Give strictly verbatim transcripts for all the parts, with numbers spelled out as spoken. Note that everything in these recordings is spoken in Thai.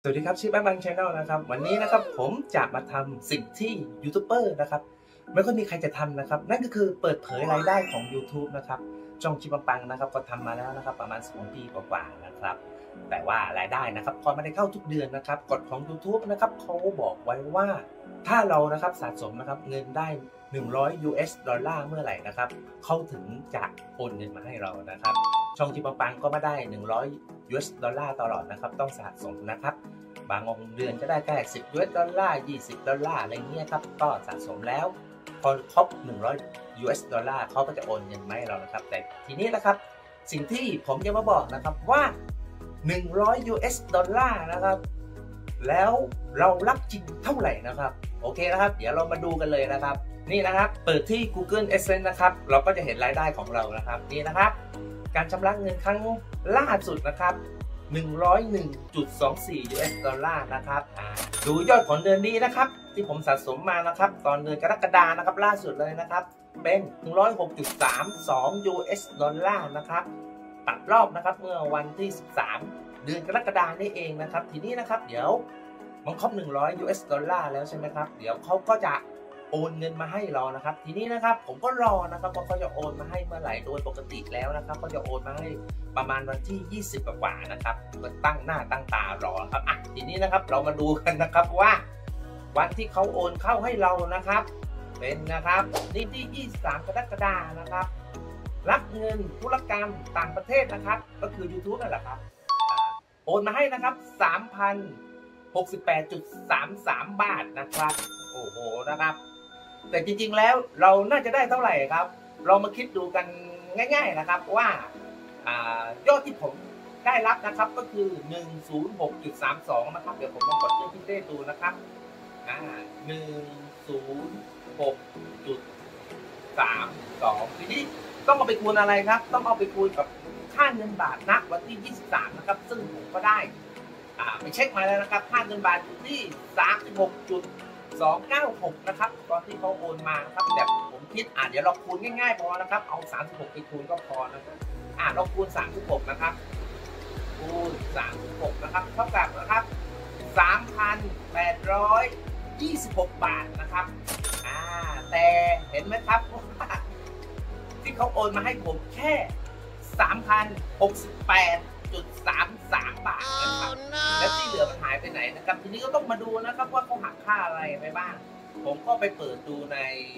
วัสดีครับชื่อแบ๊บบังชาแนลนะครับวันนี้นะครับผมจะมาทำสิ่งที่ยูทูบเบอร์นะครับไม่ค่อยมีใครจะทำนะครับนั่นก็คือเปิดเผยรายได้ของ YouTube นะครับช่องชิบังปังนะครับก็ทำมาแล้วนะครับประมาณสองปีกว่าๆนะครับแต่ว่ารายได้นะครับพอไม่ได้เข้าทุกเดือนนะครับกฎของ YouTube นะครับเขาบอกไว้ว่าถ้าเรานะครับสะสมนะครับเงินได้หนึ่งร้อย ยู เอส ดอลลาร์เมื่อไหร่นะครับเขาถึงจะโอนเงินมาให้เรานะครับช่องชิบังปังก็ไม่ได้หนึ่งร้อย ยู เอส ดอลลาร์ตลอดนะครับต้องสะสมนะครับบางเดือนก็ได้แค่สิบ ยู เอส ดอลลาร์ยี่สิบดอลลาร์อะไรเงี้ยครับก็สะสมแล้วพอครบหนึ่งร้อย ยู เอส ดอลลาร์เขาก็จะโอนเงินมาให้เรานะครับแต่ทีนี้นะครับสิ่งที่ผมจะมาบอกนะครับว่าหนึ่งร้อย ยู เอส ดอลลาร์นะครับแล้วเรารับจริงเท่าไหร่นะครับโอเคนะครับเดี๋ยวเรามาดูกันเลยนะครับนี่นะครับเปิดที่ Google Adsense นะครับเราก็จะเห็นรายได้ของเรานะครับนี่นะครับการชำระเงินครั้งล่าสุดนะครับหนึ่งร้อยเอ็ดจุดสองสี่ ยู เอส ดอลลาร์นะครับดูยอดของเดือนนี้นะครับที่ผมสะสมมานะครับตอนเดือนกรกฎานะครับล่าสุดเลยนะครับเป็นหนึ่งร้อยหกจุดสามสอง ยู เอส ดอลลาร์นะครับตัดรอบนะครับเมื่อวันที่สิบสามเดือนกรกฎานี่เองนะครับทีนี้นะครับเดี๋ยวมันครบหนึ่งร้อย ยู เอส ดอลลาร์แล้วใช่ไหมครับเดี๋ยวเขาก็จะโอนเงินมาให้เรานะครับทีนี้นะครับผมก็รอนะครับว่าเขาจะโอนมาให้เมื่อไหร่โดยปกติแล้วนะครับเขาจะโอนมาให้ประมาณวันที่ยี่สิบกว่านะครับก็ตั้งหน้าตั้งตารอครับอ่ะทีนี้นะครับเรามาดูกันนะครับว่าวันที่เขาโอนเข้าให้เรานะครับเป็นนะครับนี่ที่ยี่สิบสามกรกฎาคมนะครับรับเงินธุรกรรมต่างประเทศนะครับก็คือ YouTube นั่นแหละครับโอนมาให้นะครับ สามพันหกสิบแปดจุดสามสาม บาทนะครับโอ้โหนะครับแต่จริงๆแล้วเราน่าจะได้เท่าไหร่ครับเรามาคิดดูกันง่ายๆนะครับว่ายอดที่ผมได้รับนะครับก็คือ หนึ่งร้อยหกจุดสามสอง นะครับเดี๋ยวผมลองกดเครื่องคิดเลขดูนะครับอ่าหนึ่งร้อยหกจุดสามสองทีนี้ต้องเอาไปคูณอะไรครับต้องเอาไปคูณกับค่าเงินบาทณวันที่ยี่สิบสามนะครับซึ่งผมก็ได้อ่าไปเช็คมาแล้วนะครับค่าเงินบาทอยู่ที่ สามสิบหกจุดสองเก้าหก นะครับตอนที่เขาโอนมานะครับแต่ผมคิดอ่าเดี๋ยวเราคูณง่ายๆพอนะครับเอาสามสิบหกไปคูณก็พอนะครับอ่าเราคูณสามสิบหกนะครับคูณสามสิบหกนะครับเท่ากับนะครับ สามพันแปดร้อยยี่สิบหก บาทนะครับอ่าแต่เห็นไหมครับว่าที่เขาโอนมาให้ผมแค่ สามพันหกสิบแปดจุดสามสาม บาทนะครับ oh, no. และที่เหลือมันหายไปไหนนะครับทีนี้ก็ต้องมาดูนะครับว่าเขาหักค่าอะไรไปบ้างผมก็ไปเปิดดูใน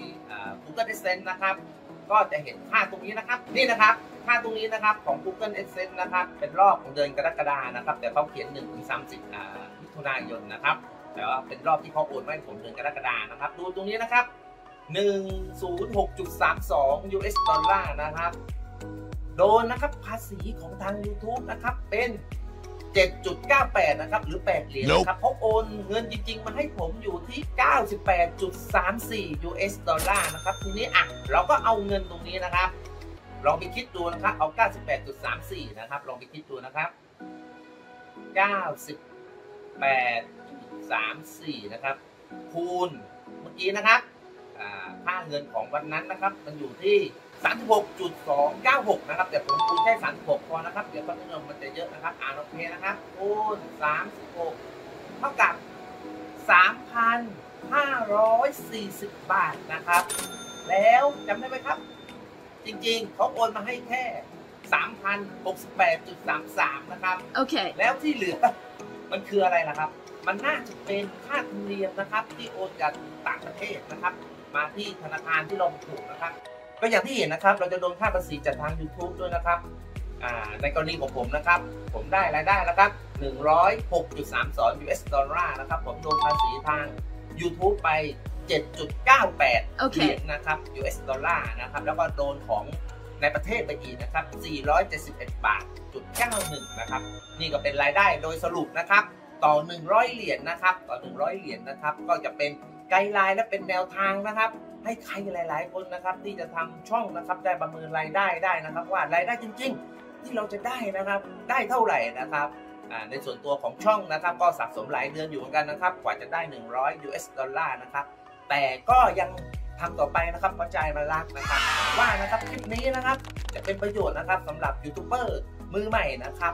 Google Adsense นะครับก็จะเห็นค่าตรงนี้นะครับนี่นะครับค่าตรงนี้นะครับของ Google Adsense นะครับเป็นรอบของเดือนกรกฎาคมนะครับแต่เขาเขียนหนึ่งถึงสามสิบมิถุนายนนะครับแต่ว่าเป็นรอบที่เขาโอนมาให้ผมเดือนกรกฎาคมนะครับดูตรงนี้นะครับ หนึ่งร้อยหกจุดสามสอง ยู เอส ดอลลาร์นะครับโดนนะครับภาษีของทาง YouTube นะครับเป็น เจ็ดจุดเก้าแปด นะครับหรือแปดเหรียญนะครับเขาโอนเงินจริงๆมาให้ผมอยู่ที่ เก้าสิบแปดจุดสามสี่ ยู เอส ดอลลาร์นะครับทีนี้อ่ะเราก็เอาเงินตรงนี้นะครับลองไปคิดดูนะครับเอา เก้าสิบแปดจุดสามสี่ นะครับลองไปคิดดูนะครับ เก้าสิบแปดจุดสามสี่ นะครับคูณเมื่อกี้นะครับค่าเงินของวันนั้นนะครับมันอยู่ที่สามสิบหกจุดสองเก้าหก นะครับแต่ผมคูณแค่สามสิบหกพอนะครับเดี๋ยวต้นเงินมันจะเยอะนะครับอ่านโอเคนะครับคูณสามสิบหกเท่ากับ สามพันห้าร้อยสี่สิบ บาทนะครับแล้วจำได้ไหมครับจริงๆเขาโอนมาให้แค่ สามพันหกสิบแปดจุดสามสาม นะครับโอเคแล้วที่เหลือมันคืออะไรล่ะครับมันน่าจะเป็นค่าธรรมเนียมนะครับที่โอนจากต่างประเทศนะครับมาที่ธนาคารที่เราถูกนะครับก็อย่างที่เห็นนะครับเราจะโดนค่าภาษีจากทาง YouTube ด้วยนะครับในกรณีของผมนะครับผมได้รายได้แล้วครับหนึ่งร้อยหกจุดสามสอง ยู เอส ดอลลาร์นะครับผมโดนภาษีทาง YouTube ไป เจ็ดจุดเก้าแปด เหรียญนะครับ ยู เอส ดอลลาร์นะครับแล้วก็โดนของในประเทศไปอีกนะครับสี่ร้อยเจ็ดสิบเอ็ดบาทจุดเก้าหนึ่งนะครับนี่ก็เป็นรายได้โดยสรุปนะครับต่อหนึ่งร้อยเหรียญนะครับต่อหนึ่งร้อยเหรียญนะครับก็จะเป็นไกด์ไลน์และเป็นแนวทางนะครับให้ใครหลายๆคนนะครับที่จะทำช่องนะครับได้ประเมินรายได้ได้นะครับว่ารายได้จริงๆที่เราจะได้นะครับได้เท่าไหร่นะครับในส่วนตัวของช่องนะครับก็สะสมหลายเดือนอยู่เหมือนกันนะครับกว่าจะได้หนึ่งร้อย ยู เอส ดอลลาร์นะครับแต่ก็ยังทำต่อไปนะครับเพราะใจมันรักนะครับว่านะครับคลิปนี้นะครับจะเป็นประโยชน์นะครับสำหรับยูทูบเบอร์มือใหม่นะครับ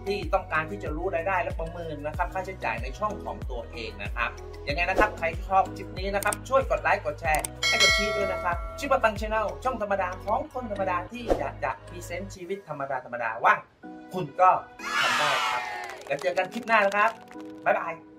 ที่ต้องการที่จะรู้รายได้และประเมินนะครับค่าใช้จ่ายในช่องของตัวเองนะครับยังไงนะครับใครชอบคลิปนี้นะครับช่วยกดไลค์กดแชร์ให้กับชีด้วยนะครับชิบะปังชาแนลช่องธรรมดาของคนธรรมดาที่อยากจะพรีเซนต์ชีวิตธรรมดาธรรมดาว่าคุณก็ทำได้ครับแล้วเจอกันคลิปหน้านะครับบ๊ายบาย